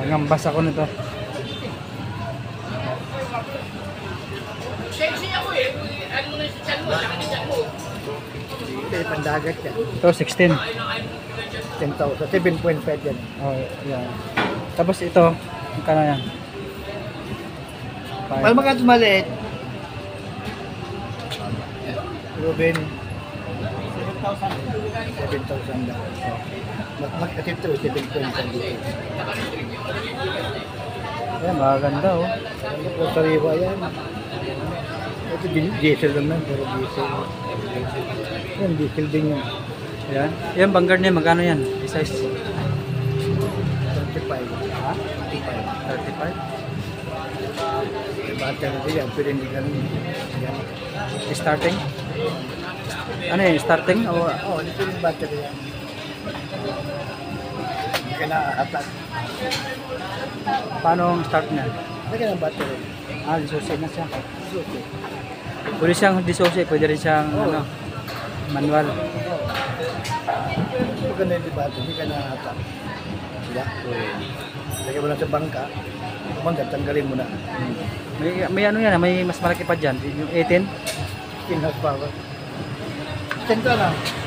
Ngambas ako nito. Sexy ako eh. Ano mo na si Chan mo? Laki ni Chan mo. Hindi, pandagat yan. Ito, 16. 10,000. 7.5 yan. Oh, yan. Tapos ito, magkano yan? Pag mga maliit, Ruben, 7,000 lang. Kasi ito, 7.5 dito. Ayan, magaganda oh. Ano po, sariwa yan. Ito, diesel naman, pero diesel. Yan, diesel din yun. Ayan. Yan, Vanguard niya, magkano yan? Size 35. ha? 35? 35. Yung battery din yan, pwede hindi ganun. Yan. Starting? Ano yun? Starting? O, Oo, dito yung battery yan. Hindi ka na-atat. paano ang start niya? Hindi ka ng battery. Ah, disusi na siya. Susi. Pwede siyang disusi, pwede rin siyang ano, manual. Pag ganda yung battery, hindi ka na-atat. Diba? Lagyan mo lang sa bangka. Bangka, tanggalin mo na. May ano yan, may mas malaki pa dyan. Yung 18? 15 horsepower. 10 ka na.